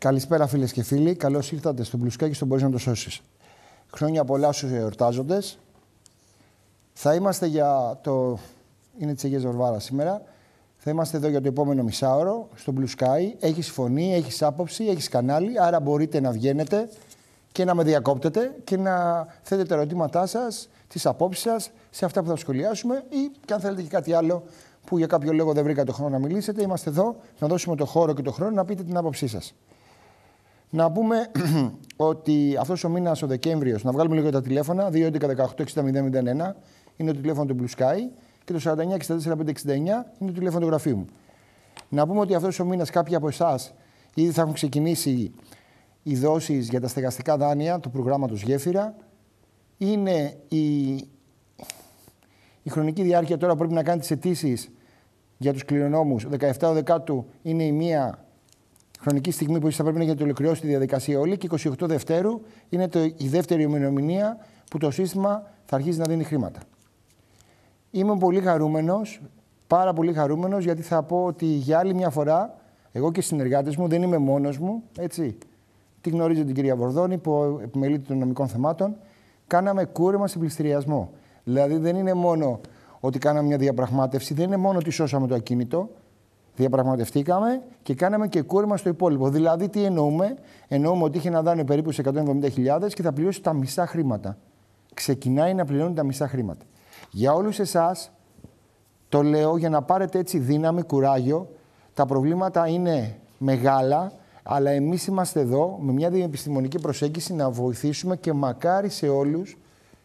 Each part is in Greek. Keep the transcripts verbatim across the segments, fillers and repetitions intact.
Καλησπέρα φίλες και φίλοι. Καλώς ήρθατε στο Μπλουσκάκι, στον Μπορείς να το σώσεις. Χρόνια πολλά στους εορτάζοντες. Θα είμαστε για το... Είναι της Αγίας Βαρβάρας σήμερα. Θα είμαστε εδώ για το επόμενο μισάωρο, στο Μπλουσκάι. Έχεις φωνή, έχεις άποψη, έχεις κανάλι, άρα μπορείτε να βγαίνετε και να με διακόπτετε και να θέτετε τα ερωτήματά σας, τις απόψεις σας, σε αυτά που θα σχολιάσουμε ή και αν θέλετε και κάτι άλλο που για κάποιο λόγο δεν βρήκατε το χρόνο να μιλήσετε, είμαστε εδώ να δώσουμε το χώρο και το χρόνο να πείτε την άποψή σας. Να πούμε ότι αυτός ο μήνας, ο Δεκέμβριος, να βγάλουμε λίγο τα τηλέφωνα, δύο έντεκα δεκαοκτώ εξήντα μηδέν μηδέν ένα είναι το τηλέφωνο του Blue Sky και το σαράντα εννιά εξήντα τέσσερα πεντακόσια εξήντα εννιά είναι το τηλέφωνο του γραφείου μου. Να πούμε ότι αυτός ο μήνας κάποιοι από εσάς ήδη θα έχουν ξεκινήσει οι δόσεις για τα στεγαστικά δάνεια του προγράμματος Γέφυρα. Είναι η, η χρονική διάρκεια τώρα που πρέπει να κάνει τις αιτήσεις για τους κληρονόμους. δεκαεπτά Δεκάτου είναι η μία χρονική στιγμή που θα πρέπει να έχετε ολοκληρώσει τη διαδικασία όλη και είκοσι οκτώ Δευτέρου είναι το, η δεύτερη ημερομηνία που το σύστημα θα αρχίσει να δίνει χρήματα. Είμαι πολύ χαρούμενος, πάρα πολύ χαρούμενος, γιατί θα πω ότι για άλλη μια φορά, εγώ και οι συνεργάτες μου, δεν είμαι μόνος μου, έτσι. Τη γνωρίζω την κυρία Βορδόνη, που επιμελείται των νομικών θεμάτων, κάναμε κούρεμα σε πληστηριασμό. Δηλαδή δεν είναι μόνο ότι κάναμε μια διαπραγμάτευση, δεν είναι μόνο ότι σώσαμε το ακίνητο. Διαπραγματευτήκαμε και κάναμε και κούρεμα στο υπόλοιπο. Δηλαδή, τι εννοούμε? Εννοούμε ότι είχε ένα δάνειο περίπου σε εκατόν εβδομήντα χιλιάδες και θα πληρώσει τα μισά χρήματα. Ξεκινάει να πληρώνει τα μισά χρήματα. Για όλους εσάς, το λέω για να πάρετε έτσι δύναμη, κουράγιο. Τα προβλήματα είναι μεγάλα, αλλά εμείς είμαστε εδώ με μια διεπιστημονική προσέγγιση να βοηθήσουμε και μακάρι σε όλους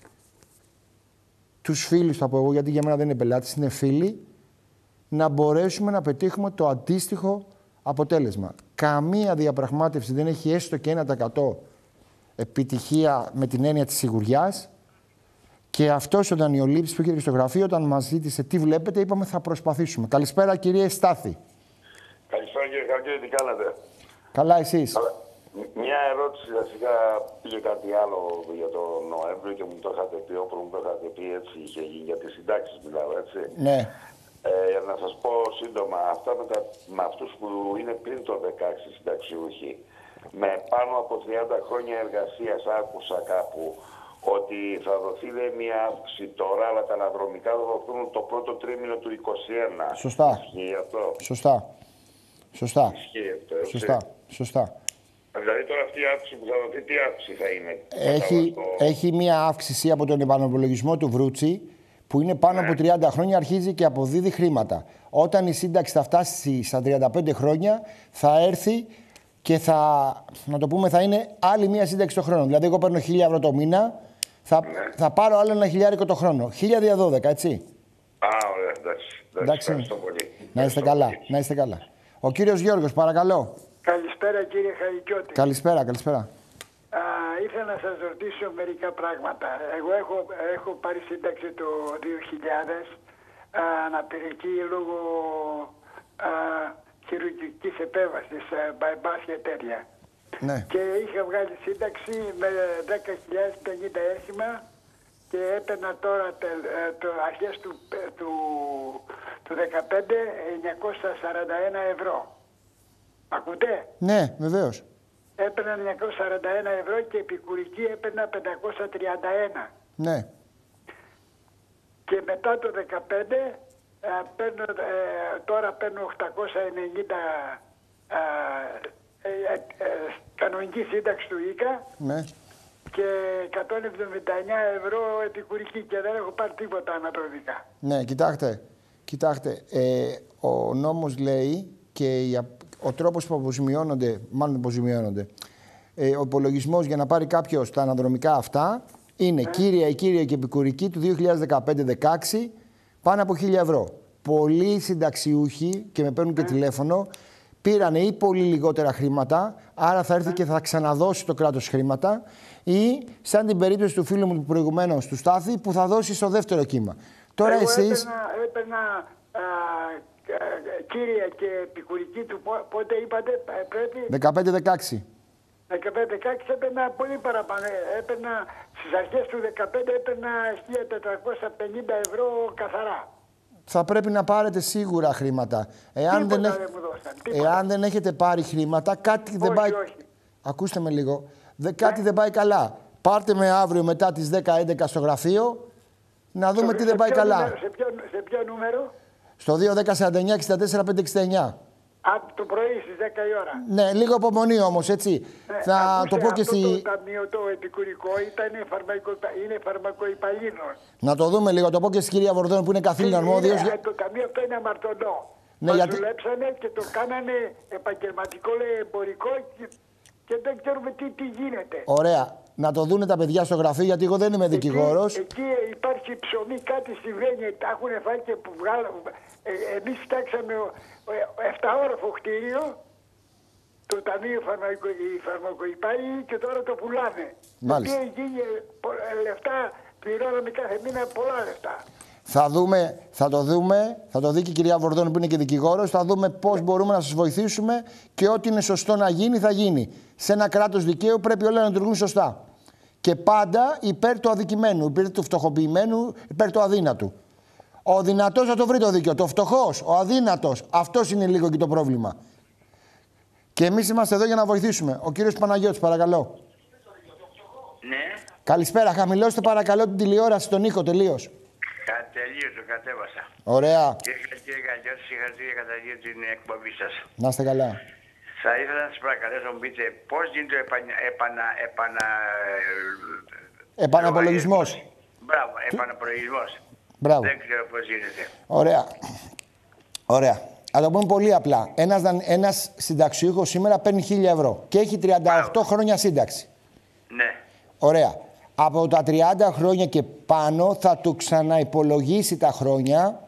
τους φίλους, θα πω εγώ, γιατί για μένα δεν είναι πελάτες, είναι φίλοι, να μπορέσουμε να πετύχουμε το αντίστοιχο αποτέλεσμα. Καμία διαπραγμάτευση δεν έχει έστω και ένα τοις εκατό επιτυχία με την έννοια της σιγουριάς. Και αυτός ο δανειολήπτης που είχε στο γραφείο, όταν μας ζήτησε τι βλέπετε, είπαμε θα προσπαθήσουμε. Καλησπέρα κύριε Στάθη. Καλησπέρα κύριε Χαρκίδη, τι κάνετε? Καλά εσείς? Αλλά, μια ερώτηση, βασικά πήγε κάτι άλλο για τον Νοέμβριο και μου το είχατε πει, όπου μου το είχατε πει, έτσι είχε γίνει, για τις συντάξεις μιλάω, έτσι. Ναι. Ε, να σας πω σύντομα, αυτά με, τα, με αυτούς που είναι πριν το δεκαέξι συνταξιούχοι, με πάνω από τριάντα χρόνια εργασίας, άκουσα κάπου ότι θα δοθεί λέει, μια αύξηση τώρα, αλλά τα αναδρομικά θα δοθούν το πρώτο τρίμηνο του είκοσι ένα. Σωστά. Ισχύει αυτό? Σωστά. Σωστά. Ισχύει αυτό, έτσι. Σωστά. Σωστά. Δηλαδή τώρα αυτή η αύξηση που θα δοθεί, τι αύξηση θα είναι? Έχει, το... έχει μια αύξηση από τον επαναπολογισμό του Βρούτσι, που είναι πάνω ναι. από τριάντα χρόνια, αρχίζει και αποδίδει χρήματα. Όταν η σύνταξη θα φτάσει στα τριάντα πέντε χρόνια, θα έρθει και θα, να το πούμε, θα είναι άλλη μία σύνταξη το χρόνο. Δηλαδή, εγώ παίρνω χίλια ευρώ το μήνα, θα, ναι. θα πάρω άλλο ένα χιλιάρικο το χρόνο. Χίλια δια δώδεκα, έτσι. Α, ωραία, εντάξει. εντάξει. Ευχαριστώ πολύ. Να είστε καλά, πολύ. να είστε καλά. Ο κύριος Γιώργος, παρακαλώ. Καλησπέρα κύριε Χαρικιώτη. Καλησπέρα, καλησπέρα. Α, ήθελα να σας ρωτήσω μερικά πράγματα. Εγώ έχω, έχω πάρει σύνταξη το δύο χιλιάδες, α, αναπηρική λόγω α, χειρουργικής επέμβασης, bypass και τέτοια. Ναι. Και είχα βγάλει σύνταξη με δέκα χιλιάδες πενήντα έθιμα και έπαιρνα τώρα τε, το αρχές του, του, του δεκαπέντε εννιακόσια σαράντα ένα ευρώ. Ακούτε? Ναι, βεβαίως. Έπαιρνα εννιακόσια σαράντα ένα ευρώ και επικουρική έπαιρνα πεντακόσια τριάντα ένα. Ναι. Και μετά το δεκαπέντε ε, παίρνω, ε, τώρα παίρνω οκτακόσια ενενήντα ε, ε, ε, ε, κανονική σύνταξη του ΙΚΑ. Ναι. Και εκατόν εβδομήντα εννιά ευρώ επικουρική και δεν έχω πάρει τίποτα αναπροδικά. Ναι, κοιτάξτε, κοιτάξτε ε, ο νόμος λέει και η, ο τρόπος που αποζημιώνονται, μάλλον αποζημιώνονται, ε, ο υπολογισμός για να πάρει κάποιος τα αναδρομικά αυτά είναι ε. κύρια, η κύρια και επικουρική του δύο χιλιάδες δεκαπέντε δεκαέξι πάνω από χίλια ευρώ. Πολλοί συνταξιούχοι, και με παίρνουν και ε. τηλέφωνο, πήραν ή πολύ λιγότερα χρήματα, άρα θα έρθει ε. και θα ξαναδώσει το κράτος χρήματα, ή σαν την περίπτωση του φίλου μου προηγουμένως του Στάθη, που θα δώσει στο δεύτερο κύμα. Τώρα εγώ εσείς... έπαιρνα, έπαιρνα α, κύρια και επικουρική του, πότε είπατε πρέπει... δεκαπέντε δεκαέξι. δεκαπέντε δεκαέξι έπαιρνα πολύ παραπάνω. Έπαιρνα στις αρχές του δεκαπέντε έπαιρνα χίλια τετρακόσια πενήντα ευρώ καθαρά. θα πρέπει να πάρετε σίγουρα χρήματα. Εάν, δεν, έχ... δεν, μου δώσαν, Εάν δεν έχετε πάρει χρήματα, κάτι δεν όχι, πάει... όχι. Ακούστε με λίγο. Δε, κάτι ναι. δεν πάει καλά. Πάρτε με αύριο μετά τις δέκα έντεκα στο γραφείο, να δούμε σε, τι δεν πάει καλά. Νούμερο, σε, ποιο, σε ποιο νούμερο? Στο δύο δέκα σαράντα εννιά εξήντα τέσσερα πεντακόσια εξήντα εννιά. Από το πρωί στις δέκα η ώρα. Ναι, λίγο υπομονή όμως, έτσι. Ναι, θα ακούστε, το πω και αυτό στη... το ταμείο το επικουρικό ήταν φαρμακο, είναι φαρμακοϊπαλλήλων. Να το δούμε λίγο, το πω και στη κυρία Βορδόν που είναι καθήλυνα αρμόδιος. Για... Το ταμείο αυτό είναι αμαρτωλό. Ναι, Μας γιατί... δουλέψανε και το κάνανε επαγγελματικό, λέει, εμπορικό και, και δεν ξέρουμε τι, τι γίνεται. Ωραία. Να το δούνε τα παιδιά στο γραφείο, γιατί εγώ δεν είμαι δικηγόρος. Εκεί, εκεί υπάρχει ψωμί, κάτι συμβαίνει, τα έχουν φάει και που βγάλαμε. Ε, εμείς φτιάξαμε εφτάωροφο κτίριο, το Ταμείο φαρμακο, Φαρμακοϊπάλληλοι και τώρα το πουλάνε. Μάλιστα. Και εκεί λεφτά πληρώναμε κάθε μήνα, πολλά λεφτά. Θα δούμε, θα το δούμε, θα το δει και η κυρία Βορδόν που είναι και δικηγόρος, θα δούμε πώς ναι. μπορούμε να σας βοηθήσουμε και ό,τι είναι σωστό να γίνει θα γίνει. Σε ένα κράτος δικαίου πρέπει όλα να λειτουργούν σωστά. Και πάντα υπέρ του αδικημένου, υπέρ του φτωχοποιημένου, υπέρ του αδύνατου. Ο δυνατός θα το βρει το δίκαιο, το φτωχός, ο αδύνατος, αυτός είναι λίγο και το πρόβλημα. Και εμείς είμαστε εδώ για να βοηθήσουμε. Ο κύριος Παναγιώτης, παρακαλώ. Ναι. Καλησπέρα, χαμηλώστε παρακαλώ την τηλεόραση, τον ήχο τελείως. Τελείως το κατέβασα. Ωραία. Κύριε Καλλιώτη, συγχαρητήρια κατά την εκπομπή σας. Να είστε καλά. Θα ήθελα να σας παρακαλέσω να μου πείτε πώς γίνεται ο επανα... επανα... επανα... Επαναπολογισμός. Μπράβο, επαναπολογισμός. Μπράβο. Δεν ξέρω πώς γίνεται. Ωραία. Ωραία. Θα το πούμε πολύ απλά. Ένας, ένας συνταξιούχος σήμερα παίρνει χίλια ευρώ και έχει τριάντα οκτώ Μπράβο. χρόνια σύνταξη. Ναι. Ωραία. Από τα τριάντα χρόνια και πάνω θα του ξαναυπολογίσει τα χρόνια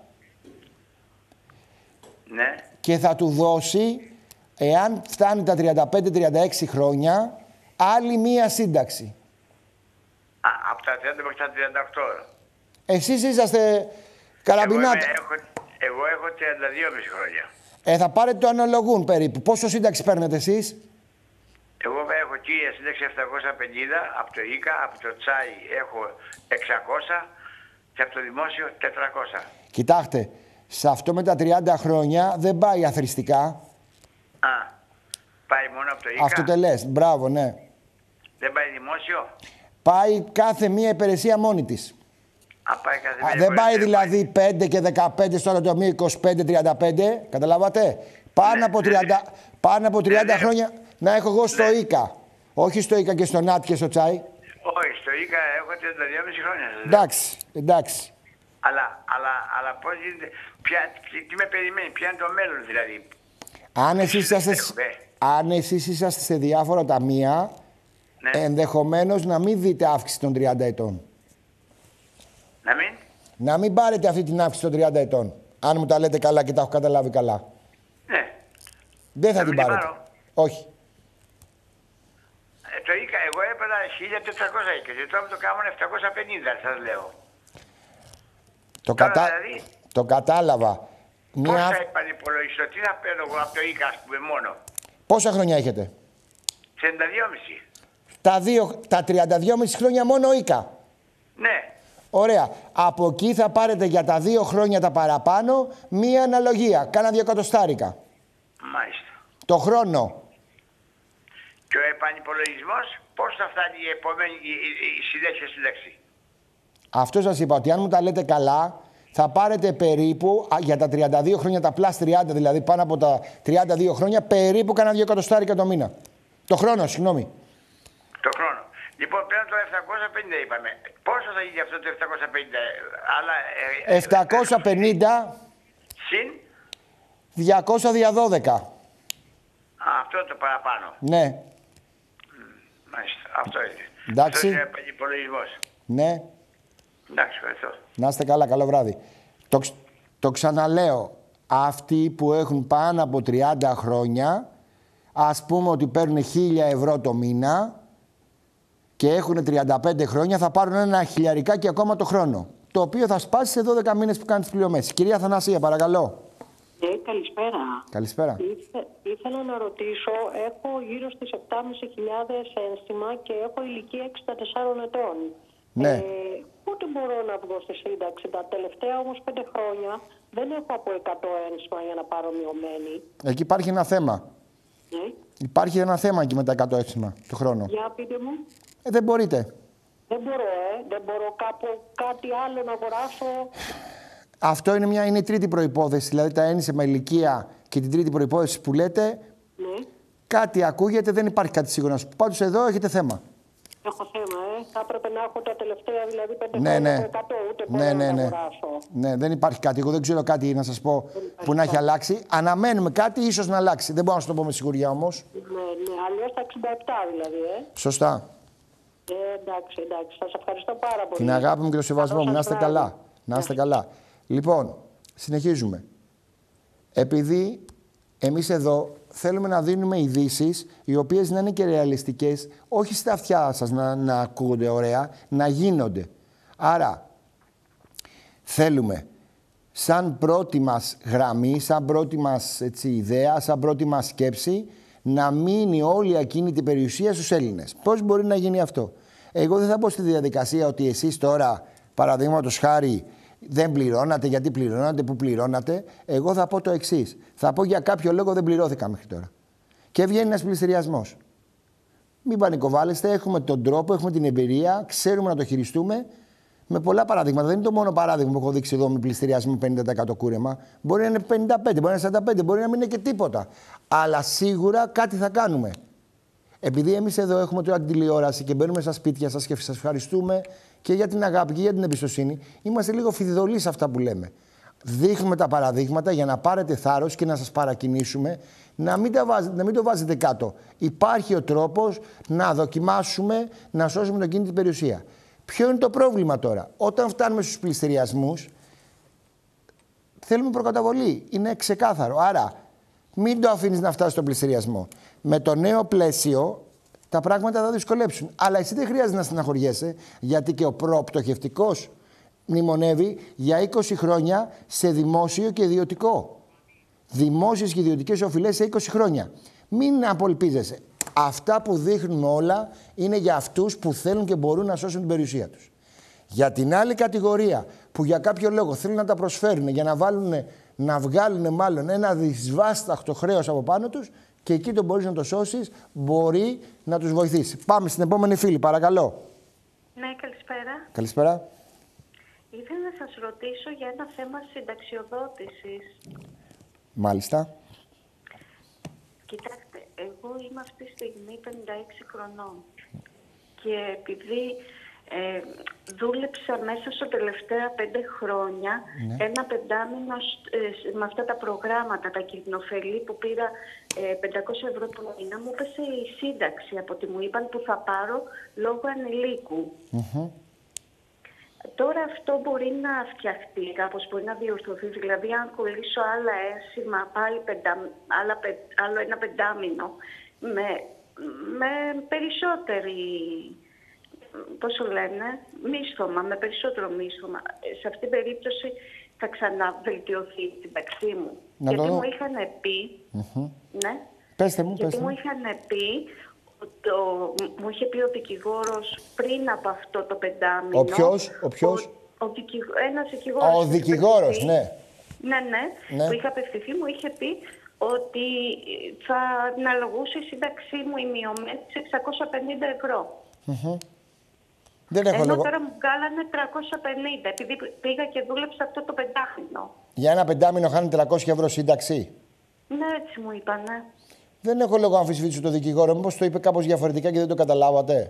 ναι. και θα του δώσει, εάν φτάνει τα τριάντα πέντε τριάντα έξι χρόνια, άλλη μία σύνταξη. Α, από τα τριάντα μέχρι τα τριάντα οκτώ. Εσείς είσαστε καραμπινάτα. Εγώ, έχω, εγώ έχω τριάντα δύο κόμμα πέντε χρόνια. Ε, θα πάρετε το αναλογούν περίπου. Πόσο σύνταξη παίρνετε εσείς? Εγώ έχω κύρια σύνταξη επτακόσια πενήντα, από το ΙΚΑ, από το Τσάι έχω εξακόσια και από το Δημόσιο τετρακόσια. Κοιτάξτε, σε αυτό με τα τριάντα χρόνια δεν πάει αθρηστικά. Α, πάει μόνο από το ΙΚΑ. Αυτοτελές, μπράβο, ναι. Δεν πάει Δημόσιο. Πάει κάθε μία υπηρεσία μόνη της. Α, πάει κάθε μία Α, δεν πάει δηλαδή πέντε και δεκαπέντε στο άλλο τομείο είκοσι πέντε τριάντα πέντε, καταλάβατε. Πάνω ναι, από ναι, τριάντα, ναι. πάνω από τριάντα ναι, χρόνια να έχω εγώ στο ναι. ΙΚΑ. Όχι στο ΙΚΑ και στο ΝΑΤ και στο Τσάι. Όχι, στο ΙΚΑ έχω τριάντα δύο κόμμα πέντε χρόνια. Εντάξει, εντάξει. Αλλά, αλλά, αλλά πώς γίνεται, ποια, τι με περιμένει, ποια είναι το μέλλον δηλαδή. Αν εσείς είσαστε, αν εσείς είσαστε σε διάφορα ταμεία, ναι. ενδεχομένως να μην δείτε αύξηση των τριάντα ετών. Να μην. Να μην πάρετε αυτή την αύξηση των τριάντα ετών. Αν μου τα λέτε καλά και τα έχω καταλάβει καλά. Ναι. Δεν θα να την μην πάρετε. Πάρω. Όχι. Ε, το ΙΚΑ, εγώ έπαιρνα χίλια τετρακόσια και τώρα το κάνουν επτακόσια πενήντα, σας λέω. Το, τώρα, κατα... δηλαδή, το κατάλαβα. Μια... Πώς θα Μια... επανυπολογιστώ, τι θα παίρνω εγώ από το ΙΚΑ, ας πούμε, μόνο. Πόσα χρόνια έχετε? τριάντα δύο κόμμα πέντε. Τα, δύο... τα τριάντα δύο κόμμα πέντε χρόνια μόνο ΙΚΑ. Ναι. Ωραία. Από εκεί θα πάρετε για τα δύο χρόνια τα παραπάνω μία αναλογία. Κάνα δύο εκατοστάρικα. Μάλιστα. Το χρόνο. Και ο επανυπολογισμός, πώς θα φτάνει η επόμενη η, η, η συνέχεια σύνταξη. Αυτό σας είπα, ότι αν μου τα λέτε καλά, θα πάρετε περίπου για τα τριάντα δύο χρόνια, τα πλάς τριάντα, δηλαδή πάνω από τα τριάντα δύο χρόνια, περίπου κάνα δύο εκατοστάρικα το μήνα. Το χρόνο, συγγνώμη. Το χρόνο. Λοιπόν, πέραν το επτακόσια πενήντα είπαμε. Πόσο θα γίνει αυτό το επτακόσια πενήντα, αλλά... Ε, επτακόσια πενήντα... Συν... διακόσια δια δώδεκα. Α, αυτό το παραπάνω. Ναι. Μάλιστα, αυτό είναι. Εντάξει. Αυτό είναι υπολογισμός. Ναι. Εντάξει, ευχαριστώ. Να είστε καλά, καλό βράδυ. Το, το ξαναλέω, αυτοί που έχουν πάνω από τριάντα χρόνια, ας πούμε ότι παίρνουν χίλια ευρώ το μήνα και έχουν τριάντα πέντε χρόνια, θα πάρουν ένα χιλιαρικάκι ακόμα το χρόνο. Το οποίο θα σπάσει σε δώδεκα μήνες που κάνει τις πληρωμές. Κυρία Θανασία, παρακαλώ. Ε, καλησπέρα. Καλησπέρα. Ήθε, ήθελα να ρωτήσω, έχω γύρω στις επτά χιλιάδες πεντακόσια ένστιμα και έχω ηλικία εξήντα τεσσάρων ετών. Ναι. Ε, πότε μπορώ να βγω στη σύνταξη? Τα τελευταία όμως πέντε χρόνια δεν έχω από εκατό ένσημα για να πάρω μειωμένη. Εκεί υπάρχει ένα θέμα. Ναι. Υπάρχει ένα θέμα εκεί με τα εκατό ένσημα το χρόνο. Για πείτε μου. Ε, δεν μπορείτε. Δεν μπορώ, ε. Δεν μπορώ κάπου κάτι άλλο να αγοράσω. Αυτό είναι, μια, είναι η τρίτη προϋπόθεση. Δηλαδή τα ένσημα ηλικία και την τρίτη προϋπόθεση που λέτε. Ναι. Κάτι ακούγεται, δεν υπάρχει κάτι σίγουρο να σου πω. Πάντως εδώ έχετε θέμα. Έχω θέμα, ε. Θα έπρεπε να έχω τα τελευταία δηλαδή πέντε Ναι, χρόνια ναι. από εκατό, ούτε μπορώ Ναι, ναι, να ναι. αγοράσω. Ναι, δεν υπάρχει κάτι. Εγώ δεν ξέρω κάτι να σας πω που να έχει κάτι. αλλάξει. Αναμένουμε κάτι, ίσως να αλλάξει. Δεν μπορώ να σου το πω με σιγουριά όμως. Ναι, ναι. Αλλιώς τα εξήντα επτά δηλαδή, ε. Σωστά. Ε, εντάξει, εντάξει. Σας ευχαριστώ πάρα πολύ. Την αγάπη μου και το σεβασμό μου. Καλό Να σας είστε βράδυ. καλά. Να είστε καλά. Λοιπόν, συνεχίζουμε. Επειδή εμείς εδώ θέλουμε να δίνουμε ειδήσεις οι οποίες να είναι και ρεαλιστικές, όχι στα αυτιά σας να, να ακούγονται ωραία, να γίνονται. Άρα, θέλουμε σαν πρώτη μας γραμμή, σαν πρώτη μας έτσι, ιδέα, σαν πρώτη μας σκέψη, να μείνει όλη η ακίνητη περιουσία στους Έλληνες. Πώς μπορεί να γίνει αυτό? Εγώ δεν θα μπω στη διαδικασία ότι εσείς τώρα, παραδείγματος χάρη, δεν πληρώνατε, γιατί πληρώνατε, που πληρώνατε. Εγώ θα πω το εξής. Θα πω για κάποιο λόγο δεν πληρώθηκα μέχρι τώρα. Και βγαίνει ένας πληστηριασμός. Μην πανικοβάλλεστε, έχουμε τον τρόπο, έχουμε την εμπειρία, ξέρουμε να το χειριστούμε. Με πολλά παραδείγματα. Δεν είναι το μόνο παράδειγμα που έχω δείξει εδώ με πληστηριασμό πενήντα τοις εκατό κούρεμα. Μπορεί να είναι πενήντα πέντε, μπορεί να είναι σαράντα πέντε, μπορεί να μην είναι και τίποτα. Αλλά σίγουρα κάτι θα κάνουμε. Επειδή εμείς εδώ έχουμε τώρα την τηλεόραση και μπαίνουμε στα σπίτια σας και σας ευχαριστούμε και για την αγάπη και για την εμπιστοσύνη, είμαστε λίγο φιδωλοί σε αυτά που λέμε. Δείχνουμε τα παραδείγματα για να πάρετε θάρρος και να σας παρακινήσουμε, να μην, τα βάζετε, να μην το βάζετε κάτω. Υπάρχει ο τρόπος να δοκιμάσουμε να σώσουμε τον κίνητη περιουσία. Ποιο είναι το πρόβλημα τώρα? Όταν φτάνουμε στους πληστηριασμούς, θέλουμε προκαταβολή. Είναι ξεκάθαρο. Άρα, μην το αφήνεις να φτάσει στον πληστηριασμό. Με το νέο πλαίσιο, τα πράγματα θα δυσκολέψουν. Αλλά εσύ δεν χρειάζεται να στεναχωριέσαι, γιατί και ο προπτωχευτικός μνημονεύει για είκοσι χρόνια σε δημόσιο και ιδιωτικό. Δημόσιες και ιδιωτικές οφειλές σε είκοσι χρόνια. Μην απολπίζεσαι. Αυτά που δείχνουν όλα είναι για αυτούς που θέλουν και μπορούν να σώσουν την περιουσία τους. Για την άλλη κατηγορία που για κάποιο λόγο θέλουν να τα προσφέρουν για να, βάλουν, να βγάλουν μάλλον ένα δυσβάσταχτο χρέος από πάνω τους, και εκεί το μπορείς να το σώσεις, μπορεί να τους βοηθήσει. Πάμε στην επόμενη φίλη, παρακαλώ. Ναι, καλησπέρα. Καλησπέρα. Ήθελα να σας ρωτήσω για ένα θέμα συνταξιοδότησης. Μάλιστα. Κοιτάξτε, εγώ είμαι αυτή τη στιγμή πενήντα έξι χρονών και επειδή ε, δούλεψα μέσα στα τελευταία πέντε χρόνια ναι. ένα πεντάμινο ε, με αυτά τα προγράμματα, τα κοινοφελή που πήρα ε, πεντακόσια ευρώ το μήνα, μου έπεσε η σύνταξη από ό,τι μου είπαν που θα πάρω λόγω ανηλίκου. Mm-hmm. Τώρα αυτό μπορεί να φτιαχτεί, κάπως μπορεί να διορθωθεί. Δηλαδή, αν κολλήσω άλλα ένσημα, πάλι πεντα, άλλα, άλλο ένα πεντάμινο, με, με περισσότερη, πώς το λένε, μίσθωμα, με περισσότερο μίσθωμα. Σε αυτήν την περίπτωση θα ξαναβελτιωθεί η σύνταξή μου. Να Γιατί το... μου είχαν πει, mm-hmm. ναι, πέστε μου, γιατί πέστε μου μου. είχαν πει, το, μου είχε πει ο δικηγόρος πριν από αυτό το πεντάμινο. Ο ποιος, ο ποιος? Ο, ο δικηγ, ένας δικηγόρος. Ο δικηγόρος, ναι. Ναι, ναι, ναι. που είχε απευθυνθεί, μου είχε πει ότι θα αναλογούσε η σύνταξή μου η μειωμένη σε εξακόσια πενήντα ευρώ. Mm-hmm. Δεν έχω Ενώ λόγο. τώρα μου βγάλανε τριακόσια πενήντα, επειδή πήγα και δούλεψα αυτό το πεντάμινο. Για ένα πεντάμινο χάνει τριακόσια ευρώ σύνταξη. Ναι, έτσι μου είπανε. Δεν έχω λόγο να αμφισβητήσω τον δικηγόρο. Μήπως το είπε κάπως διαφορετικά και δεν το καταλάβατε?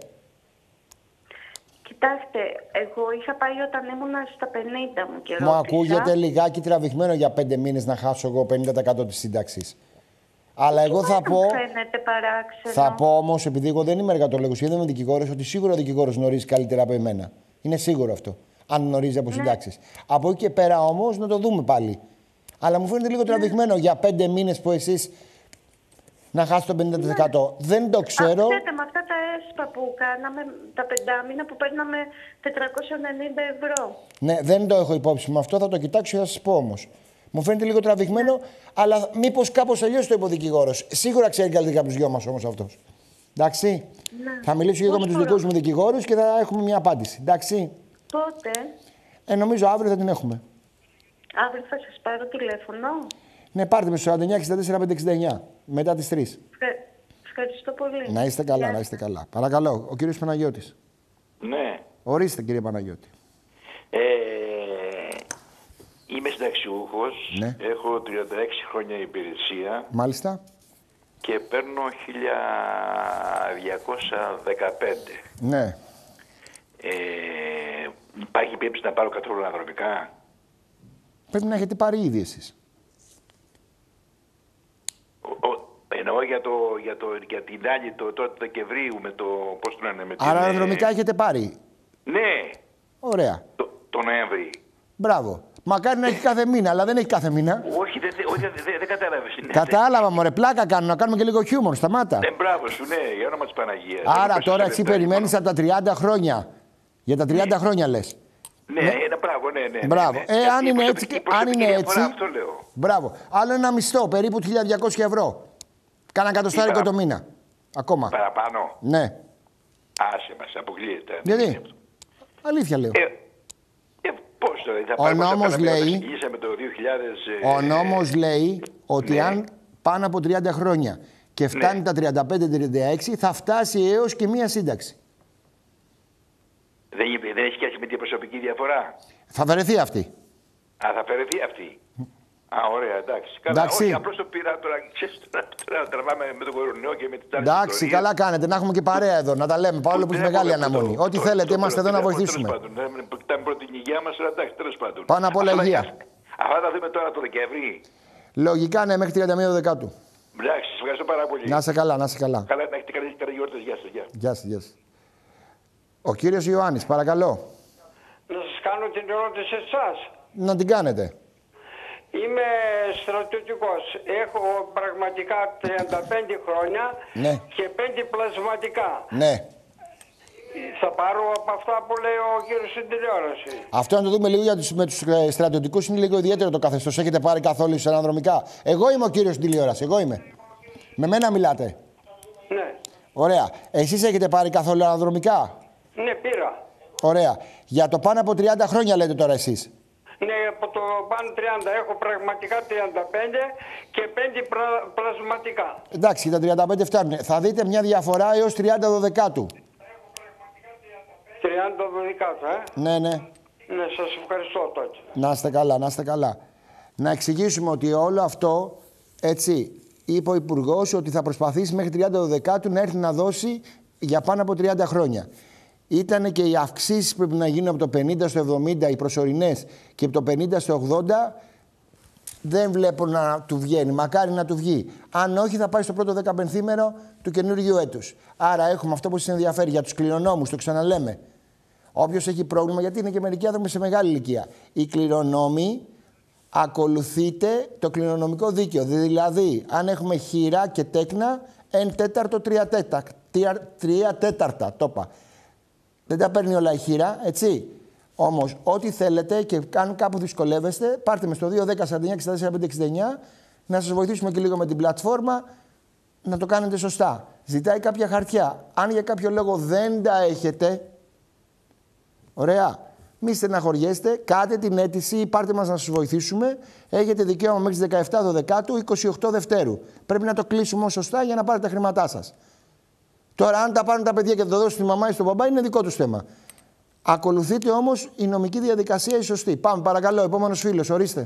Κοιτάξτε, εγώ είχα πάει όταν ήμουν στα πενήντα μου και Μου ρώτησα. ακούγεται λιγάκι τραβηγμένο για πέντε μήνες να χάσω εγώ πενήντα τοις εκατό της σύνταξης. Αλλά εγώ θα πω. Φαίνεται παράξενο. Θα πω όμως, επειδή εγώ δεν είμαι εργατολόγος και δεν είμαι δικηγόρος, ότι σίγουρα ο δικηγόρος γνωρίζει καλύτερα από εμένα. Είναι σίγουρο αυτό. Αν γνωρίζει από συντάξεις. Ναι. Από εκεί και πέρα όμως να το δούμε πάλι. Αλλά μου φαίνεται λίγο τραβηγμένο ναι. για πέντε μήνες που εσείς να χάσετε το πενήντα τοις εκατό. Ναι. Δεν το ξέρω. Ξέρετε, με αυτά τα έσπα που κάναμε, τα πεντάμινα που παίρναμε τετρακόσια ενενήντα ευρώ. Ναι, δεν το έχω υπόψη με αυτό, θα το κοιτάξω και θα σας πω όμως. Μου φαίνεται λίγο τραβηγμένο, αλλά μήπως κάπως αλλιώς το είπε ο δικηγόρος. Σίγουρα ξέρει καλύτερα από τους δυο μας όμως αυτός. Εντάξει. Ναι. Θα μιλήσω και εγώ με τους μπορώ. δικούς μου δικηγόρους και θα έχουμε μια απάντηση. Εντάξει. Πότε? Ε, νομίζω αύριο θα την έχουμε. Αύριο θα σας πάρω τηλέφωνο. Ναι, πάρτε με στο σαράντα εννιά εξήντα τέσσερα πεντακόσια εξήντα εννιά μετά τις τρεις. Ευχα- Ευχαριστώ πολύ. Να είστε καλά, Γεια να είστε καλά. Παρακαλώ, ο κύριος Παναγιώτης. Ναι. Ορίστε, κύριε Παναγιώτη. Ε, είμαι συνταξιούχος, Ναι. έχω τριάντα έξι χρόνια υπηρεσία Μάλιστα. και παίρνω χίλια διακόσια δεκαπέντε. Ναι. Ε, υπάρχει περίπτωση να πάρω καθόλου αναδρομικά? Πρέπει να έχετε πάρει ήδη εσείς. Ο, ο, εννοώ για, το, για, το, για την άλλη το, το, το Δεκεμβρίου με το, πώς το λένε, με την... Άρα ε, αναδρομικά έχετε πάρει. Ναι, Ωραία. το, το Νοέμβρη. Μπράβο. Μακάρι να έχει κάθε μήνα, αλλά δεν έχει κάθε μήνα. Όχι, δεν δε, δε, δε, δε κατάλαβες. Ναι, Κατάλαβα, μωρέ, πλάκα κάνουμε, να κάνουμε και λίγο χιούμορ, σταμάτα. ναι, μπράβο σου, ναι, για όνομα της Παναγίας. Άρα Δεν τώρα είπες εσύ λεπτά, περιμένεις μόνο. από τα τριάντα χρόνια. Για τα τριάντα χρόνια λες. Ναι, ναι, μπράβο, ναι, ναι. Μπράβο. Ναι, Ε, ναι. αν Η είναι προσωπική- έτσι, η προσωπική αν είναι διαφορά, έτσι- Αυτό λέω. Μπράβο. Άλλο ένα μισθό, περίπου χίλια διακόσια ευρώ. Κάνα εκατοστάρικο παρα- το μήνα. Ακόμα. Παραπάνω. Ναι. Άσε μας, αποκλείεται. Γιατί? Αλήθεια λέω. Ε, ε, πώς τώρα, θα Ο πάρουμε νόμος τα παραπέρα, λέει- τα ξεκινήσαμε το δύο χιλιάδες... ε, Ο νόμος λέει ότι ναι. αν πάνω από τριάντα χρόνια και φτάνει Ναι. τα τριάντα πέντε τριάντα έξι θα φτάσει έως και μία σύνταξη. Δεν, είπε- δεν έχει σχέση με την προσωπική διαφορά. Θα βρεθεί αυτή. Α, θα αφαιρεθεί αυτή. Α, ωραία, εντάξει. Καλά, Εντάξει. όχι, απλώς το πήρα τώρα, ξέρεις, τώρα, τώρα τραβάμε με τον κορονοϊό και με την άλλη Εντάξει, ιστορία. καλά κάνετε. Να έχουμε και παρέα εδώ, να τα λέμε. Παρόλο που έχει Δεν μεγάλη έχουμε αναμονή. το- Ό,τι το- θέλετε, το- είμαστε το- εδώ να τέλος βοηθήσουμε. πάντων, δεν ήταν πρώτη την υγεία μας, αλλά εντάξει, τέλος πάντων. Πάνω απ' όλα Αυτά- υγεία. Αυτά θα δούμε τώρα το Δεκέμβρη. Λογικά ναι, μέχρι τριάντα μία Δεκάτου. Εντάξει, σας ευχαριστώ πάρα πολύ. Να είσαι καλά, να είσαι καλά. Καλά, να έχετε καλές καλές γιορτές. Γεια σας. Γεια. Γεια σας, γεια σας. Ο κύριος Ιωάννης, παρακαλώ. Να σας κάνω την ερώτηση εσάς. Να την κάνετε. Είμαι στρατιωτικός. Έχω πραγματικά τριάντα πέντε χρόνια Ναι. και πέντε πλασματικά. Ναι. Θα πάρω από αυτά που λέει ο κύριος στην τηλεόραση. Αυτό να το δούμε λίγο για τους, με τους ε, στρατιωτικούς είναι λίγο ιδιαίτερο το καθεστώς. Έχετε πάρει καθόλου σε αναδρομικά? Εγώ είμαι ο κύριος στην τηλεόραση. Εγώ είμαι. Με μένα μιλάτε. Ναι. Ωραία. Εσείς έχετε πάρει καθόλου αναδρομικά? Ναι, πήρα. Ωραία. Για το πάνω από τριάντα χρόνια λέτε τώρα εσείς. Ναι, από το πάνω τριάντα έχω πραγματικά τριάντα πέντε και πέντε πλα- πλασματικά. Εντάξει, τα τριάντα πέντε φτάνουν. Θα δείτε μια διαφορά έως τριάντα δωδεκάτου. τριάντα δωδικά, ε. Ναι, ναι. Ναι, σας ευχαριστώ τότε. Να είστε καλά, να είστε καλά. Να εξηγήσουμε ότι όλο αυτό, έτσι, είπε ο Υπουργός ότι θα προσπαθήσει μέχρι τριάντα δωδεκάτου να έρθει να δώσει για πάνω από τριάντα χρόνια. Ήτανε και οι αυξήσεις που πρέπει να γίνουν από το πενήντα στο εβδομήντα, οι προσωρινές, και από το πενήντα στο ογδόντα. Δεν βλέπω να του βγαίνει. Μακάρι να του βγει. Αν όχι, θα πάει στο πρώτο δεκαπενθήμερο του καινούργιου έτους. Άρα έχουμε αυτό που σας ενδιαφέρει για τους κληρονόμους, το ξαναλέμε. Όποιος έχει πρόβλημα, γιατί είναι και μερικοί άνθρωποι σε μεγάλη ηλικία. Οι κληρονόμοι ακολουθείτε το κληρονομικό δίκαιο. Δηλαδή, αν έχουμε χείρα και τέκνα, εν τέταρτο, τρία τέταρτα. Τρία τέταρτα, το είπα. Δεν τα παίρνει όλα η χείρα, έτσι. Όμως, ό,τι θέλετε και αν κάπου δυσκολεύεστε, πάρτε με στο δύο δέκα σαράντα εννιά εξήντα τέσσερα πεντακόσια εξήντα εννιά να σας βοηθήσουμε και λίγο με την πλατφόρμα να το κάνετε σωστά. Ζητάει κάποια χαρτιά. Αν για κάποιο λόγο δεν τα έχετε, ωραία, μη στεναχωριέστε, κάντε την αίτηση, πάρτε μας να σας βοηθήσουμε. Έχετε δικαίωμα μέχρι τις δεκαεπτά Δεκάτου, είκοσι οκτώ Δευτέρου. Πρέπει να το κλείσουμε σωστά για να πάρετε τα χρήματά σας. Τώρα, αν τα πάρουν τα παιδιά και θα το δώσουν στη μαμά ή στον μπαμπά, είναι δικό τους θέμα. Ακολουθείτε όμως η νομική διαδικασία η σωστή. Πάμε, παρακαλώ, επόμενος φίλος, ορίστε.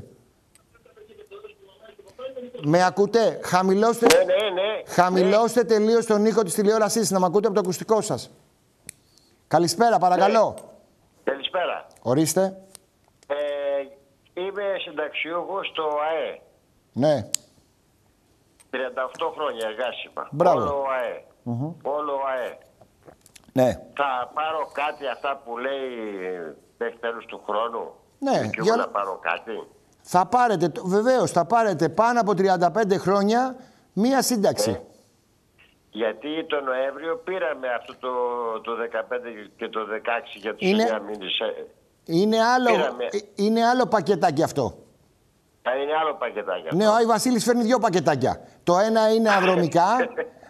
Με ακούτε? Χαμηλώστε, Ναι, ναι, ναι. χαμηλώστε τελείως τον ήχο της τηλεόρασής, να με ακούτε από το ακουστικό σας. Καλησπέρα, παρακαλώ. Καλησπέρα. Ορίστε. Ε, είμαι συνταξιούχος στο ΑΕ. Ναι. τριάντα οκτώ χρόνια εργάσιμα. Μπράβο. Όλο ΑΕ. Mm-hmm. Όλο ΑΕ. Ναι. Θα πάρω κάτι αυτά που λέει μέχρι τέλος του χρόνου. Ναι. Και Για... να πάρω κάτι. Θα πάρετε, βεβαίως, θα πάρετε πάνω από τριάντα πέντε χρόνια μία σύνταξη. Ε, γιατί το Νοέμβριο πήραμε αυτό το, το δεκαπέντε και το δεκαέξι για τους Είναι- εννέα μήνες. Είναι άλλο, Πήραμε. είναι άλλο πακετάκι αυτό. Θα είναι άλλο πακετάκι. Ναι, ο Άι Βασίλης φέρνει δύο πακετάκια. Το ένα είναι ανδρομικά.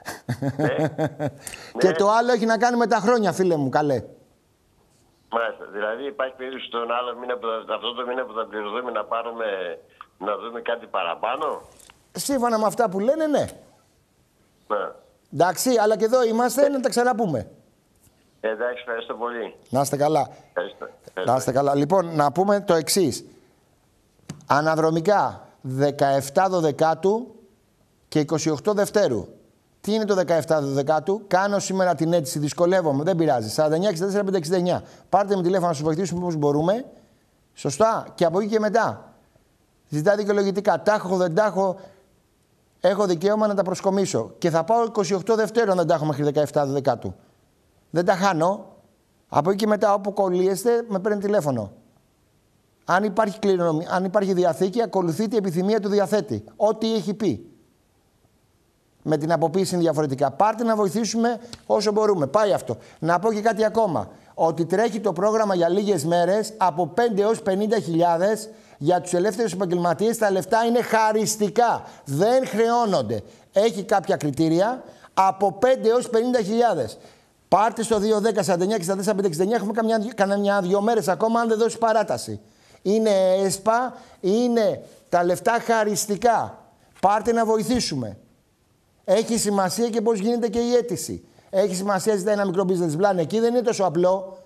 Ναι. Και Ναι. το άλλο έχει να κάνει με τα χρόνια, φίλε μου, καλέ. Μάλιστα. Δηλαδή υπάρχει περίπτωση τον άλλο μήνα που θα, αυτό το μήνα που θα πληρωθούμε να πάρουμε, να δούμε κάτι παραπάνω. Σύμφωνα με αυτά που λένε, ναι. Ναι. Εντάξει, αλλά και εδώ είμαστε να τα ξαναπούμε. Εντάξει, ευχαριστώ πολύ. Να είστε καλά. Ευχαριστώ. Να είστε καλά. Λοιπόν, να πούμε το εξής. Αναδρομικά δεκαεπτά Δωδεκάτου και είκοσι οκτώ Δευτέρου. Τι είναι το δεκαεπτά Δωδεκάτου? Κάνω σήμερα την αίτηση, δυσκολεύομαι, δεν πειράζει. σαράντα εννιά εξήντα τέσσερα πεντακόσια εξήντα εννιά. Πάρτε με τηλέφωνο να σας βοηθήσουμε όπως μπορούμε. Σωστά. Και από εκεί και μετά. Ζητά δικαιολογητικά. Τα έχω, δεν τα έχω. Έχω δικαίωμα να τα προσκομίσω. Και θα πάω είκοσι οκτώ Δευτέρου αν δεν τα έχω μέχρι δεκαεπτά Δωδεκάτου. Δεν τα χάνω. Από εκεί και μετά, όπου κολλείεστε, με παίρνει τηλέφωνο. Αν υπάρχει κληρονομιά, αν υπάρχει διαθήκη, ακολουθεί την επιθυμία του διαθέτη. Ό,τι έχει πει. Με την αποποίηση είναι διαφορετικά. Πάρτε να βοηθήσουμε όσο μπορούμε. Πάει αυτό. Να πω και κάτι ακόμα. Ότι τρέχει το πρόγραμμα για λίγες μέρες από πέντε έως πενήντα χιλιάδες για τους ελεύθερους επαγγελματίες. Τα λεφτά είναι χαριστικά. Δεν χρεώνονται. Έχει κάποια κριτήρια. Από πέντε έως πενήντα χιλιάδες. Πάρτε στο δύο δέκα σαράντα εννιά εξήντα τέσσερα πεντακόσια εξήντα εννιά. Έχουμε καμιά δύο μέρες ακόμα, αν δεν δώσει παράταση. Είναι ΕΣΠΑ, είναι τα λεφτά χαριστικά. Πάρτε να βοηθήσουμε. Έχει σημασία και πώς γίνεται και η αίτηση. Έχει σημασία, ζητάει ένα μικρό business plan. Εκεί δεν είναι τόσο απλό.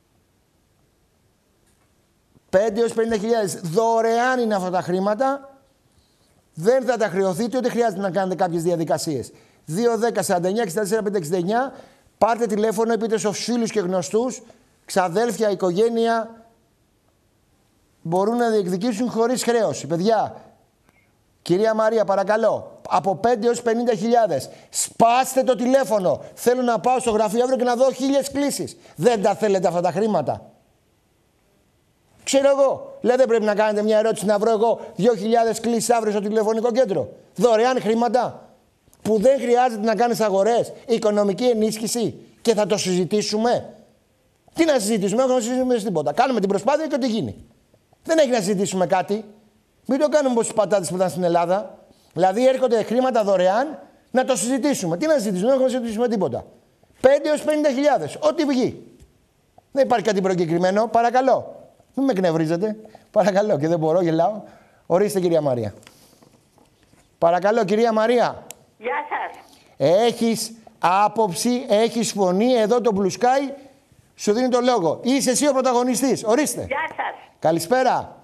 πέντε έως πενήντα χιλιάδες. Δωρεάν είναι αυτά τα χρήματα. Δεν θα τα χρεωθείτε, ούτε χρειάζεται να κάνετε κάποιες διαδικασίες. δύο δέκα σαράντα εννιά εξήντα τέσσερα πεντακόσια εξήντα εννιά. Πάρτε τηλέφωνο, πείτε στους φίλους και γνωστούς, ξαδέλφια, οικογένεια, μπορούν να διεκδικήσουν χωρίς χρέωση. Παιδιά, κυρία Μαρία, παρακαλώ, από πέντε έως πενήντα χιλιάδες, σπάστε το τηλέφωνο. Θέλω να πάω στο γραφείο αύριο και να δω χίλιες κλήσεις. Δεν τα θέλετε αυτά τα χρήματα? Ξέρω εγώ. Λέτε πρέπει να κάνετε μια ερώτηση να βρω εγώ δύο χιλιάδες κλήσεις αύριο στο τηλεφωνικό κέντρο. Δωρεάν χρήματα. Που δεν χρειάζεται να κάνεις αγορές, οικονομική ενίσχυση και θα το συζητήσουμε. Τι να συζητήσουμε, όχι να συζητήσουμε τίποτα. Κάνουμε την προσπάθεια και ό,τι γίνει. Δεν έχει να συζητήσουμε κάτι. Μην το κάνουμε όπως οι πατάτες που ήταν στην Ελλάδα. Δηλαδή έρχονται χρήματα δωρεάν να το συζητήσουμε. Τι να συζητήσουμε, όχι να συζητήσουμε τίποτα. πέντε έως πενήντα χιλιάδες, ό,τι βγει. Δεν υπάρχει κάτι προκεκριμένο, παρακαλώ. Μην με εκνευρίζετε. Παρακαλώ και δεν μπορώ, γελάω. Ορίστε κυρία Μαρία. Παρακαλώ κυρία Μαρία. Γεια σας. Έχεις άποψη, έχεις φωνή, εδώ το Blue Sky σου δίνει το λόγο. Είσαι εσύ ο πρωταγωνιστής, ορίστε. Γεια σας. Καλησπέρα.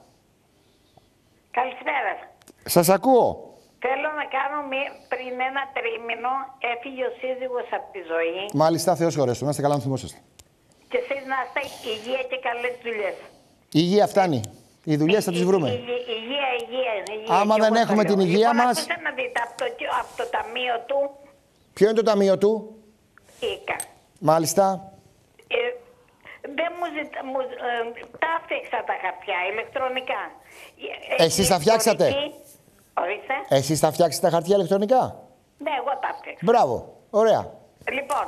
Καλησπέρα. Σας ακούω. Θέλω να κάνω μία, πριν ένα τρίμηνο έφυγε ο σύζυγος από τη ζωή. Μάλιστα, Θεός χωρέσου, να είστε καλά να θυμόσαστε. Και εσείς να είστε υγεία και καλές δουλειές. Η υγεία φτάνει. Οι δουλειές θα τις βρούμε. Υγεία, υγεία, υγεία. υγεία Άμα δεν έχουμε την υγεία λοιπόν, μας... Λοιπόν, να δείτε από το, από το ταμείο του. Ποιο είναι το ταμείο του? Ήκα. Μάλιστα. Ε, δεν μου ζητά... Μου, ε, τα φτιάξα τα χαρτιά ηλεκτρονικά. Εσείς τα φτιάξατε? Ορίστε. Εσείς τα φτιάξατε τα χαρτιά ηλεκτρονικά? Ναι, εγώ τα φτιάξα. Μπράβο. Ωραία. Λοιπόν,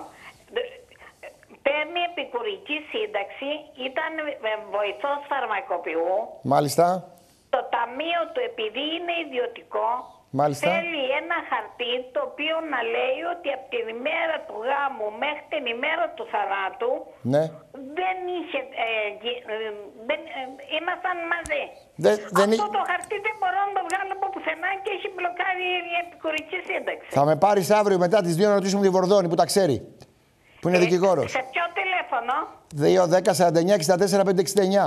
παίρνει επικουρική σύνταξη, ήταν βοηθός φαρμακοποιού. Μάλιστα. Το ταμείο του, επειδή είναι ιδιωτικό, Μάλιστα. θέλει ένα χαρτί το οποίο να λέει ότι από την ημέρα του γάμου μέχρι την ημέρα του θανάτου ναι. δεν είχε, ε, ε, δεν, ε, ήμασταν μαζί. Δεν, δεν Αυτό εί... το χαρτί δεν μπορώ να το βγάλω από πουθενά και έχει μπλοκάρει η επικουρική σύνταξη. Θα με πάρεις αύριο μετά τις δύο να ρωτήσουμε τη Βορδόνη που τα ξέρει. Που είναι ε, δικηγόρος. Σε ποιο τηλέφωνο? δύο δέκα σαράντα εννιά εξήντα τέσσερα πεντακόσια εξήντα εννιά.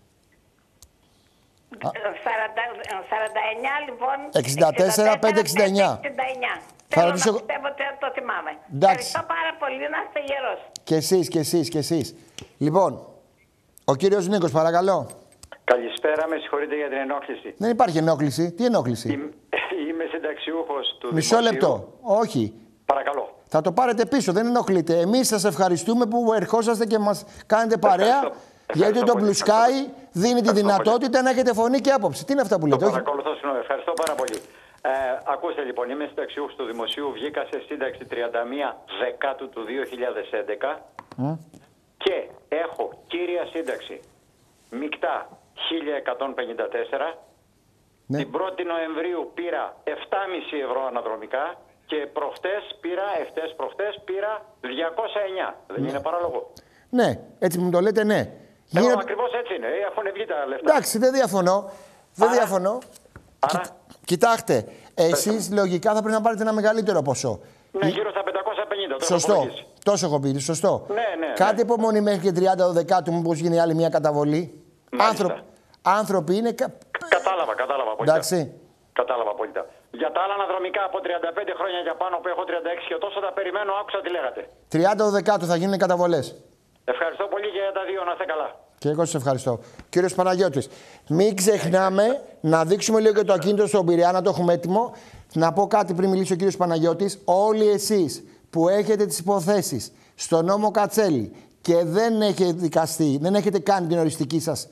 σαράντα εννιά λοιπόν. εξήντα τέσσερα πεντακόσια εξήντα εννιά. Θα ρωτήσω... να πιστεύω ότι το θυμάμαι. Εντάξει. Ευχαριστώ πάρα πολύ, να είστε γερός. Και εσείς, και εσείς, και εσείς. Λοιπόν, ο κύριος Νίκος, παρακαλώ. Καλησπέρα, με συγχωρείτε για την ενόχληση. Δεν υπάρχει ενόχληση. Τι ενόχληση? Είμαι, είμαι συνταξιούχος του Μισό δημοσίου. λεπτό. Όχι. Παρακαλώ. Θα το πάρετε πίσω, δεν ενοχλείτε. Εμείς σας ευχαριστούμε που ερχόσαστε και μας κάνετε παρέα. Ευχαριστώ. Γιατί Ευχαριστώ το Blue Sky δίνει τη δυνατότητα πολύ. να έχετε φωνή και άποψη. Τι είναι αυτά που λέτε? Το παρακολουθώ, συγγνώμη. Ευχαριστώ πάρα πολύ. Ε, ακούστε λοιπόν, είμαι συνταξιούχος του Δημοσίου, βγήκα σε σύνταξη τριάντα μία Δεκάτου του δύο χιλιάδες έντεκα mm. και έχω κύρια σύνταξη μεικτά χίλια εκατόν πενήντα τέσσερα. Ναι. Την πρώτη Νοεμβρίου πήρα επτά κόμμα πέντε ευρώ αναδρομικά Και προχτές πήρα, εχθές προχτές πήρα διακόσια εννιά. Δεν είναι παράλογο? Ναι, έτσι μου το λέτε, ναι. Εγώ Γίνεται... ακριβώς έτσι είναι. Έχουν βγει τα λεφτά. Εντάξει, δεν διαφωνώ. Δεν Άρα... διαφωνώ. Άρα... Κοιτάξτε, εσείς λογικά θα πρέπει να πάρετε ένα μεγαλύτερο ποσό. Ναι, γύρω στα πεντακόσια πενήντα. Σωστό. Τόσο έχω πει, σωστό. Ναι, ναι. Κάτι ναι. υπομονή μέχρι και τριάντα δωδεκάτου, μήπως γίνει άλλη μια καταβολή. Άνθρω... Άνθρωποι είναι. Κατάλαβα, κατάλαβα απόλυτα. Εντάξει. Κατάλαβα απόλυτα. Για τα άλλα αναδρομικά από τριάντα πέντε χρόνια για πάνω που έχω τριάντα έξι και τόσο τα περιμένω, άκουσα τι λέγατε. τριάντα δωδεκάτου θα γίνουν καταβολές. Ευχαριστώ πολύ και για τα δύο, να είστε καλά. Και εγώ σας ευχαριστώ. Κύριος Παναγιώτης, μην ξεχνάμε να δείξουμε λίγο και το ακίνητο στον Πειραιά, να το έχουμε έτοιμο. Να πω κάτι πριν μιλήσει ο κύριος Παναγιώτης. Όλοι εσείς που έχετε τις υποθέσεις στο νόμο Κατσέλη και δεν έχετε δικαστεί, δεν έχετε κάνει την οριστική σας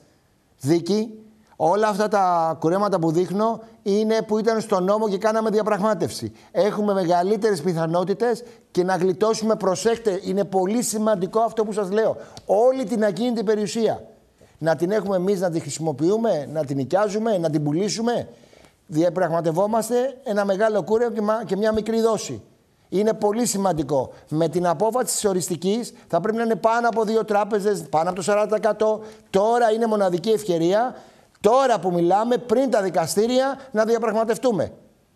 δίκη, όλα αυτά τα κουρέματα που δείχνω είναι που ήταν στο νόμο και κάναμε διαπραγμάτευση. Έχουμε μεγαλύτερες πιθανότητες και να γλιτώσουμε. Προσέχτε, είναι πολύ σημαντικό αυτό που σας λέω. Όλη την ακίνητη περιουσία. Να την έχουμε εμείς, να τη χρησιμοποιούμε, να την νοικιάζουμε, να την πουλήσουμε. Διαπραγματευόμαστε ένα μεγάλο κούρεμα και μια μικρή δόση. Είναι πολύ σημαντικό. Με την απόφαση της οριστικής θα πρέπει να είναι πάνω από δύο τράπεζες, πάνω από το σαράντα τοις εκατό. Τώρα είναι μοναδική ευκαιρία. Τώρα που μιλάμε, πριν τα δικαστήρια, να διαπραγματευτούμε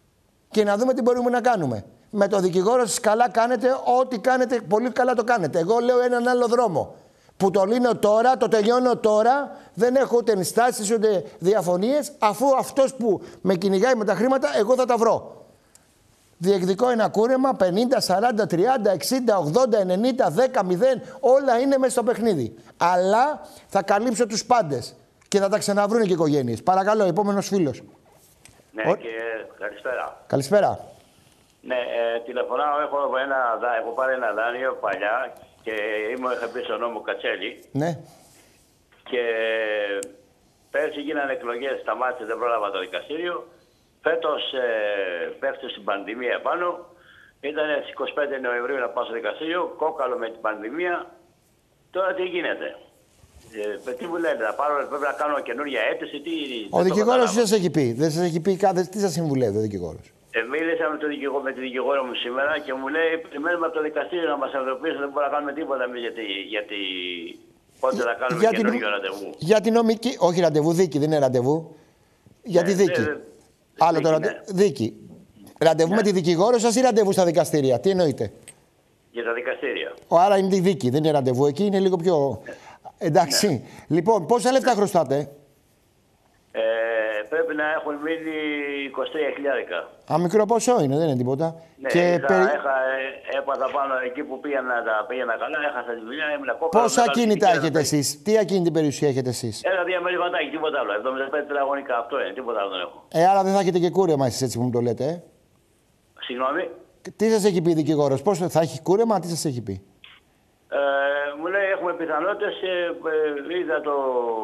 και να δούμε τι μπορούμε να κάνουμε. Με το δικηγόρο σας καλά κάνετε, ό,τι κάνετε, πολύ καλά το κάνετε. Εγώ λέω έναν άλλο δρόμο που το λύνω τώρα, το τελειώνω τώρα, δεν έχω ούτε ενστάσεις ούτε διαφωνίες, αφού αυτός που με κυνηγάει με τα χρήματα, εγώ θα τα βρω. Διεκδικώ ένα κούρεμα πενήντα, σαράντα, τριάντα, εξήντα, ογδόντα, ενενήντα, δέκα, μηδέν, όλα είναι μέσα στο παιχνίδι. Αλλά θα καλύψω τους πάντες. Και θα τα ξαναβρούν και οι οικογένειες. Παρακαλώ, επόμενος φίλος. Ναι, Ο... και καλησπέρα. Καλησπέρα. Ναι, ε, τηλεφωνάω, έχω, ένα, έχω πάρει ένα δάνειο παλιά και ήμουν, είχα πει στον νόμο Κατσέλη. Ναι. Και πέρσι γίνανε εκλογές, σταμάτησε, δεν πρόλαβα το δικαστήριο. Φέτος ε, πέφτει στην πανδημία πάνω. Ήταν στις είκοσι πέντε Νοεμβρίου να πάω στο δικαστήριο, κόκαλο με την πανδημία. Τώρα τι γίνεται? Ε, τι μου λένε, θα πάρω, πρέπει να κάνω καινούργια αίτηση, τι... Ο δικηγόρος τι σας έχει πει, δεν σας έχει πει κάθε, τι σας συμβουλεύει ο δικηγόρος? Ε, μίλησα με, το δικηγό, με τη δικηγόρο μου σήμερα και μου λέει, περιμένουμε από το δικαστήριο να μας αντιμετωπίσουν, δεν μπορούμε να κάνουμε τίποτα εμείς γιατί, γιατί πότε θα κάνουμε για καινούργιο την... ραντεβού. Για την νομική, όχι ραντεβού, δίκη, δεν είναι ραντεβού. Για ε, τη δίκη. Ε, Άλλο δίκη, το ραντε... ναι. Δίκη. Ραντεβού ναι. με τη δικηγόρο σας ή ραντεβού στα δικαστήρια, τι εννοείτε? Για τα δικαστήρια. Ο, άρα είναι τη δίκη, δεν είναι ραντεβού, εκεί είναι λίγο πιο... Ε. Εντάξει. Ναι. Λοιπόν, πόσα λεφτά χρωστάτε? Ε, πρέπει να έχουν μείνει είκοσι τρία χιλιάρικα. Α, μικρό ποσό είναι, δεν είναι τίποτα. Ναι, και είχα, περι... είχα, έπαθα πάνω εκεί που πήγαινα, τα πήγαινα καλά, έχασα τη δουλειά, έμεινα κόκκαλο. Πόσα ακίνητα έχετε εσείς, τι ακίνητη περιουσία έχετε εσείς? Ένα διαμερισματάκι, τίποτα άλλο. εβδομήντα πέντε τετραγωνικά, αυτό είναι, τίποτα άλλο δεν έχω. Ε, άρα δεν θα έχετε και κούρεμα εσείς έτσι που μου το λέτε, ε? Συγγνώμη. Τι σας έχει πει η δικηγόρος, πώς θα έχει κούρεμα, τι σας έχει πει? Ε, μου λέει έχουμε πιθανότητες, ε, ε, είδα το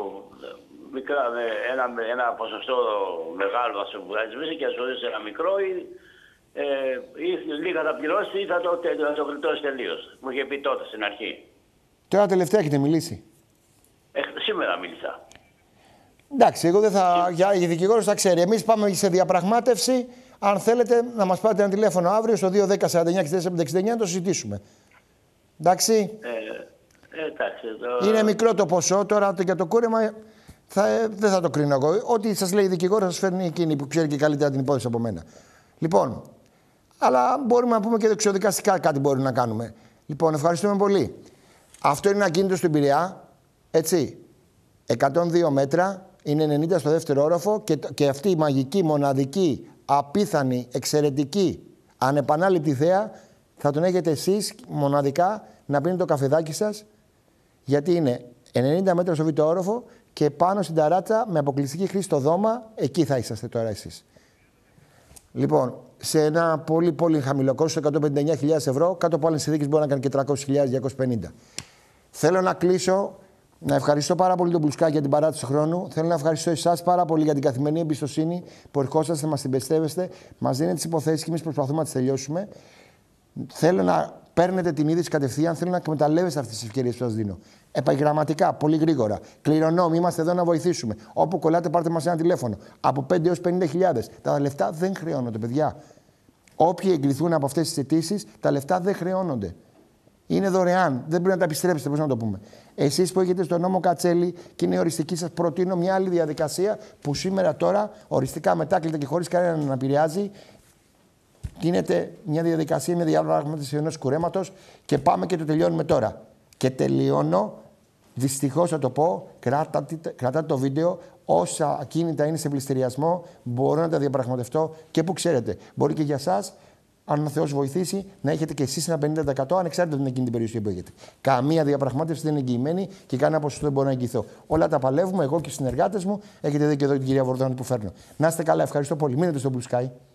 μικρά, ένα, ένα ποσοστό μεγάλο θα σου βγάζει και θα σου δώσει ένα μικρό ή, ε, ή λίγα θα πληρώσει ή θα το, θα το γλιτώσει τελείως. Μου είχε πει τότε στην αρχή. Τώρα τελευταία έχετε μιλήσει? Ε, σήμερα μίλησα. Εντάξει, εγώ δεν θα, για, η δικηγόρος θα ξέρει. Εμείς πάμε σε διαπραγμάτευση. Αν θέλετε να μας πάρετε ένα τηλέφωνο αύριο στο δύο δέκα σαράντα εννιά εξήντα εννιά να το συζητήσουμε. Εντάξει. Ε, ε, εντάξει το... Είναι μικρό το ποσό. Τώρα για το κούρεμα θα, ε, δεν θα το κρίνω εγώ. Ό,τι σας λέει η δικηγόρο σας φέρνει εκείνη που ξέρει και καλύτερα την υπόθεση από μένα. Λοιπόν, αλλά μπορούμε να πούμε και δεξιοδικαστικά κάτι μπορούμε να κάνουμε. Λοιπόν, ευχαριστούμε πολύ. Αυτό είναι ένα ακίνητο στην Πειραιά. Έτσι. εκατόν δύο μέτρα. Είναι ενενήντα στο δεύτερο όροφο και, και αυτή η μαγική, μοναδική, απίθανη, εξαιρετική, ανεπανάληπτη θέα θα τον έχετε εσείς μοναδικά να πίνετε το καφεδάκι σας, γιατί είναι ενενήντα μέτρα στο β' όροφο και πάνω στην ταράτσα με αποκλειστική χρήση στο δώμα, εκεί θα είσαστε τώρα εσείς. Λοιπόν, σε ένα πολύ πολύ χαμηλό κόστος, εκατόν πενήντα εννιά χιλιάδες ευρώ, κάτω από άλλες συνθήκες μπορεί να κάνει και τριακόσιες χιλιάδες διακόσιες πενήντα. Θέλω να κλείσω, να ευχαριστώ πάρα πολύ τον Μπλουσκάκη για την παράτηση του χρόνου. Θέλω να ευχαριστώ εσάς πάρα πολύ για την καθημερινή εμπιστοσύνη που ερχόσαστε, μας την πιστεύεστε, μας δίνετε τις υποθέσεις και εμείς προσπαθούμε να τις τελειώσουμε. Θέλω να παίρνετε την είδηση κατευθείαν, θέλω να εκμεταλλεύεστε αυτές τις ευκαιρίες που σας δίνω. Επαγγελματικά, πολύ γρήγορα. Κληρονόμοι, είμαστε εδώ να βοηθήσουμε. Όπου κολλάτε, πάρτε μας ένα τηλέφωνο. Από πέντε έως πενήντα χιλιάδες. Τα λεφτά δεν χρεώνονται, παιδιά. Όποιοι εγκριθούν από αυτές τις αιτήσεις, τα λεφτά δεν χρεώνονται. Είναι δωρεάν. Δεν πρέπει να τα επιστρέψετε, πώς να το πούμε. Εσείς που έχετε στον νόμο Κατσέλη και είναι οριστική, σας προτείνω μια άλλη διαδικασία που σήμερα τώρα οριστικά μετάκλητα και χωρίς κανέναν να επηρεάζει. Γίνεται μια διαδικασία, μια διαπραγμάτευση ενός κουρέματος και πάμε και το τελειώνουμε τώρα. Και τελειώνω, δυστυχώς θα το πω, κράτα, κράτα το βίντεο. Όσα ακίνητα είναι σε πληστηριασμό, μπορώ να τα διαπραγματευτώ και που ξέρετε. Μπορεί και για εσάς, αν ο Θεός βοηθήσει, να έχετε και εσείς ένα πενήντα τοις εκατό ανεξάρτητα από εκείνη την περιοχή που έχετε. Καμία διαπραγμάτευση δεν είναι εγγυημένη και κανένα ποσοστό δεν μπορώ να εγγυηθώ. Όλα τα παλεύουμε, εγώ και οι συνεργάτες μου. Έχετε δει και εδώ την κυρία Βορδόνη που φέρνω. Να είστε καλά, ευχαριστώ πολύ. Μείνετε στο Blue Sky.